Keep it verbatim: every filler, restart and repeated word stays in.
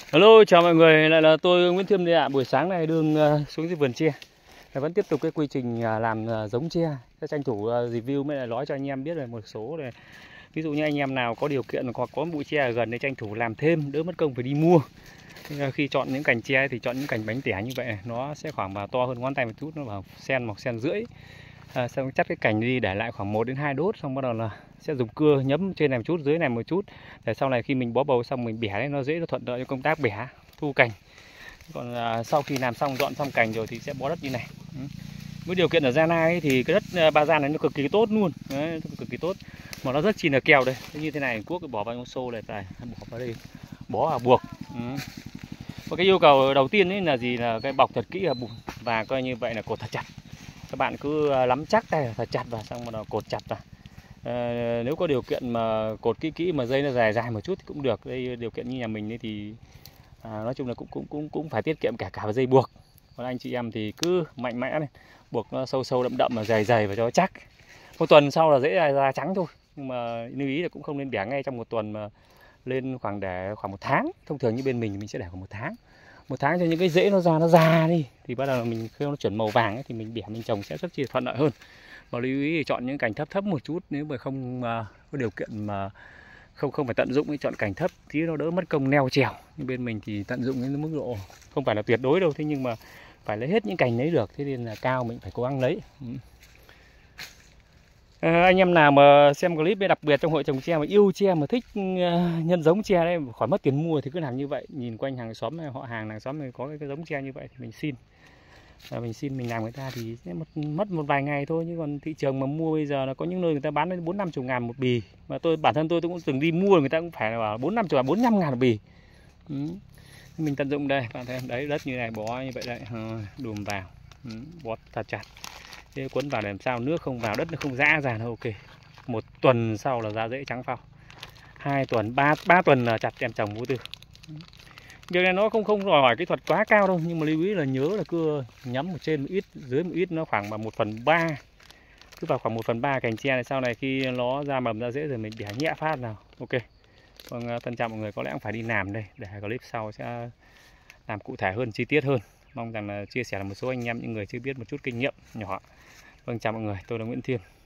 Hello, chào mọi người, lại là tôi Nguyễn Thiêm đây ạ. Buổi sáng này đường uh, xuống dưới vườn tre, vẫn tiếp tục cái quy trình uh, làm uh, giống tre. Sẽ tranh thủ uh, review mới là nói cho anh em biết về một số này. Ví dụ như anh em nào có điều kiện hoặc có bụi tre ở gần để tranh thủ làm thêm, đỡ mất công phải đi mua. Uh, khi chọn những cành tre thì chọn những cành bánh tẻ như vậy này. Nó sẽ khoảng mà to hơn ngón tay một chút, nó vào sen một sen rưỡi. À, xong chắt cái cành đi để lại khoảng một đến hai đốt, xong bắt đầu là sẽ dùng cưa nhấm trên này một chút, dưới này một chút, để sau này khi mình bó bầu xong mình bẻ đấy, nó dễ, nó thuận lợi cho công tác bẻ thu cành. Còn à, sau khi làm xong, dọn xong cành rồi thì sẽ bó đất như này. Ừ. Với điều kiện ở Gia Lai ấy, thì cái đất Ba Gian này nó cực kỳ tốt luôn, đấy, cực kỳ tốt mà nó rất chi là kèo đây. Thế như thế này Quốc bỏ vào xô này, phải bỏ vào đây, bó vào buộc. Ừ. Và cái yêu cầu đầu tiên ấy là gì, là cái bọc thật kỹ là bùn và coi như vậy là cột thật chặt. Các bạn cứ lắm chắc tay thật chặt vào, xong rồi cột chặt vào. À, nếu có điều kiện mà cột kỹ kỹ mà dây nó dài dài một chút thì cũng được. Đây điều kiện như nhà mình ấy thì à, nói chung là cũng cũng cũng cũng phải tiết kiệm cả cả dây buộc. Còn anh chị em thì cứ mạnh mẽ này, buộc nó sâu sâu đậm đậm mà dày dày và cho chắc. Một tuần sau là dễ ra, ra trắng thôi. Nhưng mà lưu ý là cũng không nên bẻ ngay trong một tuần, mà lên khoảng để khoảng một tháng. Thông thường như bên mình mình sẽ để khoảng một tháng. Một tháng cho những cái rễ nó ra, nó già đi thì bắt đầu mình khi nó chuyển màu vàng ấy, thì mình bẻ mình trồng sẽ rất chi thuận lợi hơn. Và lưu ý thì chọn những cành thấp thấp một chút, nếu mà không uh, có điều kiện mà không không phải tận dụng thì chọn cành thấp tí nó đỡ mất công neo trèo. Nhưng bên mình thì tận dụng đến mức độ không phải là tuyệt đối đâu, thế nhưng mà phải lấy hết những cành lấy được, thế nên là cao mình phải cố gắng lấy. Ừ. À, anh em nào mà xem clip đặc biệt trong hội trồng tre mà yêu tre mà thích uh, nhân giống tre đấy, khỏi mất tiền mua thì cứ làm như vậy. Nhìn quanh hàng xóm họ hàng hàng xóm này có cái, cái giống tre như vậy thì mình xin. À, mình xin mình làm người ta thì sẽ một, mất một vài ngày thôi, chứ còn thị trường mà mua bây giờ là có những nơi người ta bán đến bốn năm chục ngàn một bì, mà tôi bản thân tôi tôi cũng từng đi mua, người ta cũng phải là bảo bốn năm chục ngàn, bốn năm ngàn một bì. Ừ. Mình tận dụng đây, bạn thấy đấy, đất như này bó như vậy đấy, đùm vào, ừ. Bó thật chặt, thế quấn vào để làm sao nước không vào, đất nó không rã ra, nó ok. Một tuần sau là ra rễ trắng phao, hai tuần, ba ba tuần là chặt em trồng vô tư. Việc này nó không không đòi hỏi kỹ thuật quá cao đâu, nhưng mà lưu ý là nhớ là cưa nhắm một trên một ít, dưới một ít, nó khoảng bằng một phần ba, cứ vào khoảng một phần ba cành tre này, sau này khi nó ra mầm ra rễ rồi mình bẻ nhẹ phát nào, ok. Vâng, thân chào mọi người, có lẽ cũng phải đi làm đây, để clip sau sẽ làm cụ thể hơn, chi tiết hơn. Mong rằng là chia sẻ là một số anh em những người chưa biết một chút kinh nghiệm nhỏ. Vâng, chào mọi người, tôi là Nguyễn Thiêm.